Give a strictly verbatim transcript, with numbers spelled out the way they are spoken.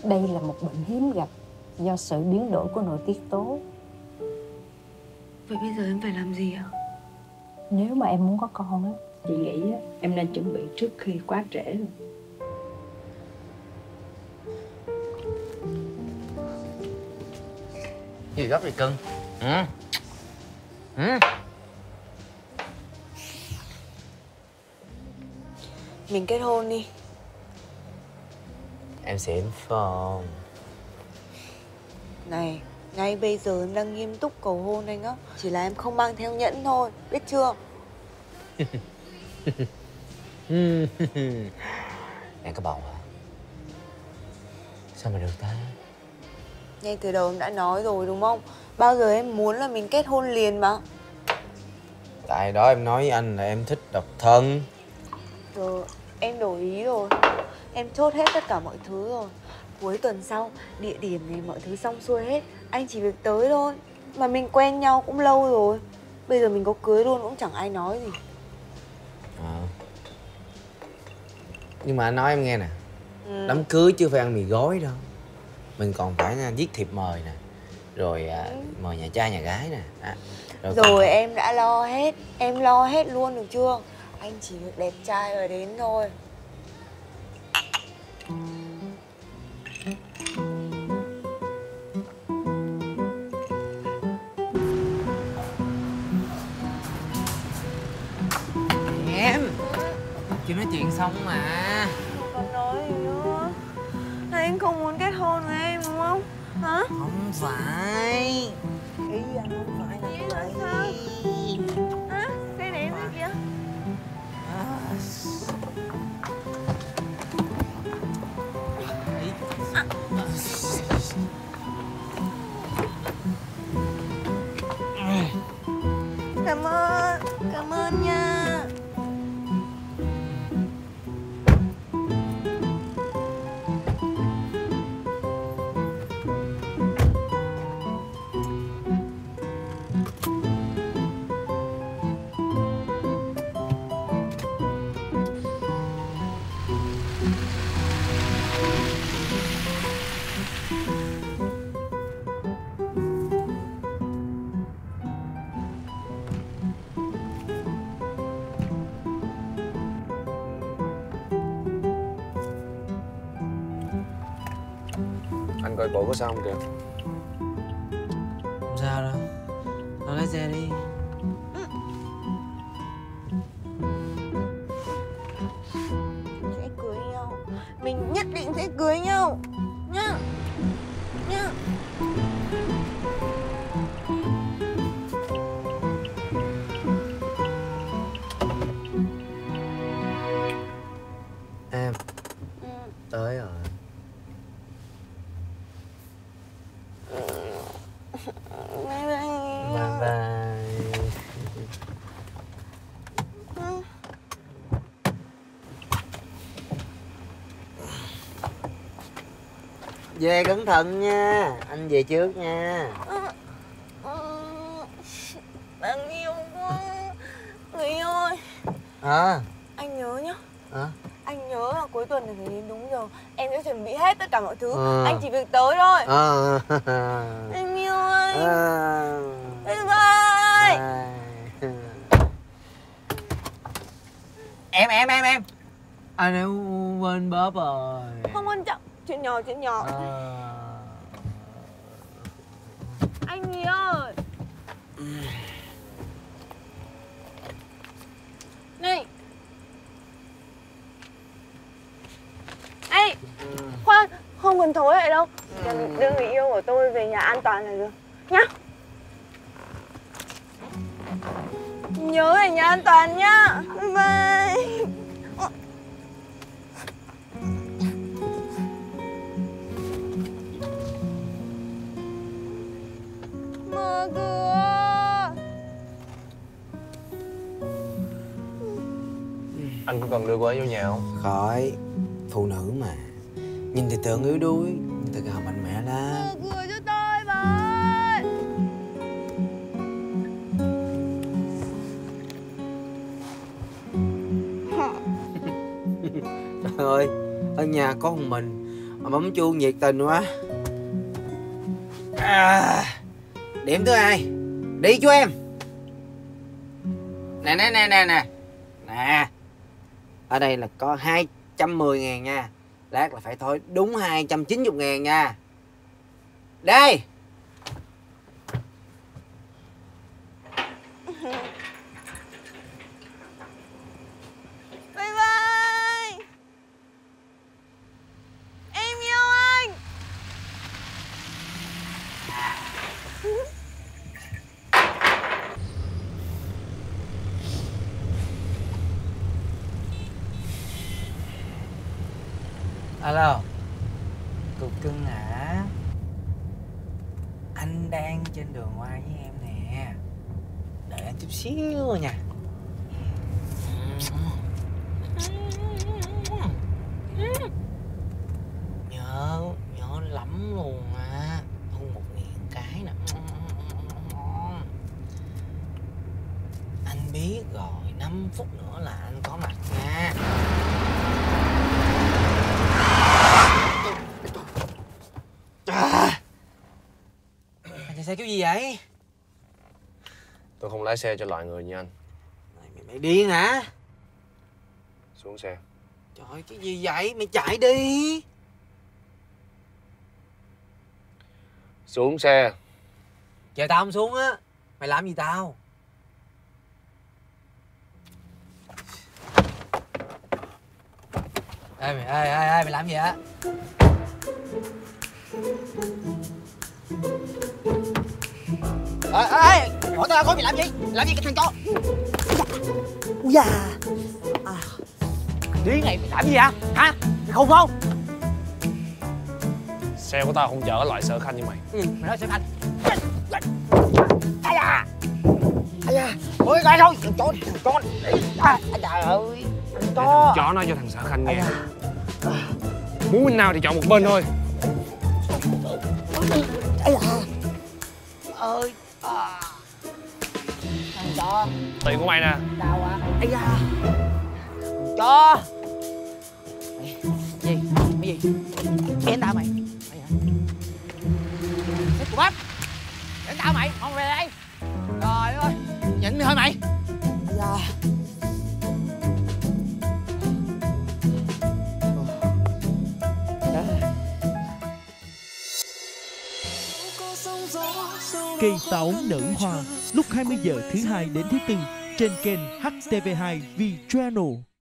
Đây là một bệnh hiếm gặp do sự biến đổi của nội tiết tố. Vậy bây giờ em phải làm gì ạ? Nếu mà em muốn có con á, chị nghĩ á, em nên chuẩn bị trước khi quá trễ rồi. Gì gấp vậy cưng? Ừ. Ừ. Mình kết hôn đi. Em xỉn phải không? Này, ngay bây giờ em đang nghiêm túc cầu hôn anh á. Chỉ là em không mang theo nhẫn thôi, biết chưa? Em có bầu hả? Sao mà được ta? Ngay từ đầu em đã nói rồi đúng không? Bao giờ em muốn là mình kết hôn liền mà. Tại đó em nói với anh là em thích độc thân. Rồi, em đổi ý rồi. Em chốt hết tất cả mọi thứ rồi. Cuối tuần sau, địa điểm này mọi thứ xong xuôi hết. Anh chỉ việc tới thôi. Mà mình quen nhau cũng lâu rồi. Bây giờ mình có cưới luôn cũng chẳng ai nói gì. À. Nhưng mà anh nói em nghe nè. Ừ. Đám cưới chứ phải ăn mì gói đâu. Mình còn phải viết thiệp mời nè. Rồi à, Ừ. mời nhà trai nhà gái nè. À, Rồi, còn... rồi em đã lo hết. Em lo hết luôn được chưa? Anh chỉ việc đẹp trai rồi đến thôi. Em chưa nói chuyện xong mà. Còn nói gì nữa? Anh không muốn kết hôn với em đúng không? Hả? Không phải. Ý anh không phải là như vậy. Sao? Hả? Cái này em kìa. Cảm ơn. Cảm ơn nha. Anh coi bộ có sao không kìa? Không sao đâu. Nó lái xe đi. Sẽ cưới nhau. Mình nhất định sẽ cưới nhau. Nhá. Nhá. Em Ừ. tới rồi. Bye bye. Bye bye. Ừ. Về cẩn thận nha. Anh về trước nha. Ừ. Ừ. Đáng yêu quá. Người yêu ơi. À. Anh nhớ nhá. À. Anh nhớ là cuối tuần này phải đến đúng giờ. Em sẽ chuẩn bị hết tất cả mọi thứ. À. Anh chỉ việc tới thôi. À. Anh yêu anh. À. Bye bye. Bye. Em em em em. Anh em quên bóp rồi. Không quan trọng. Chuyện nhỏ chuyện nhỏ. À. Anh Nhi ơi. Này. Ê. Khoan. Không cần thối lại đâu. Chỉ cần đưa người yêu của tôi về nhà an toàn là được. Nhá. Nhớ về nhà an toàn nhá. Bye bye. Mở cửa. Anh có cần đưa cô ấy vô nhà không? Khỏi. Phụ nữ mà. Nhìn thì tưởng yếu đuối, nhưng thực ra mạnh mẽ lắm. Mở cửa cho tôi với. Trời ơi, ở nhà có một mình Mà bấm chuông nhiệt tình quá. À, điểm thứ hai. Đi chú em. Nè nè nè nè nè. Nè. Ở đây là có hai trăm mười ngàn nha. Lát là phải thôi đúng hai trăm chín mươi ngàn nha. Đây. Bye bye. Em yêu anh. Alo. Cục cưng hả? Anh đang trên đường qua với em nè. Đợi anh chút xíu nha. Nhớ, nhớ lắm luôn á. Hôn một ngàn cái nè. Anh biết rồi, năm phút nữa là anh có mặt nha. À, anh chạy xe kiểu gì vậy? Tôi không lái xe cho loại người như anh. Mày, mày điên hả? Xuống xe. Trời ơi, cái gì vậy? Mày chạy đi. Xuống xe. Chờ tao không xuống á. Mày làm gì tao? Ê mày, ê, ê, ê, mày làm gì á? Ê, ê, ê, hỏi tao coi mày làm gì? Làm gì cái thằng chó? Ui da. À. Điên này, mày làm gì vậy? Hả? Mày khùng không? Xe của tao không chở loại sở khanh như mày. Ừ, mày nói sở khanh. Ai da. Ai da. Ôi, coi thôi, thằng chó, thằng chó. À, trời ơi. Thằng chó. Chó nói cho thằng sở khanh nghe. Muốn bên nào thì chọn một bên thôi. Ây da. Ơi. À. Thằng chó. Tiền của mày nè. Đau quá. Ây da. Thằng chó. Mày, gì? Cái gì? Em tao mày. Mày hả? Xếp của bác. Em tao mày, không về đây. Trời ơi. Nhịn thôi mày. Ây da. Cây táo nở hoa lúc hai mươi giờ thứ hai đến thứ tư trên kênh H T V hai V Channel.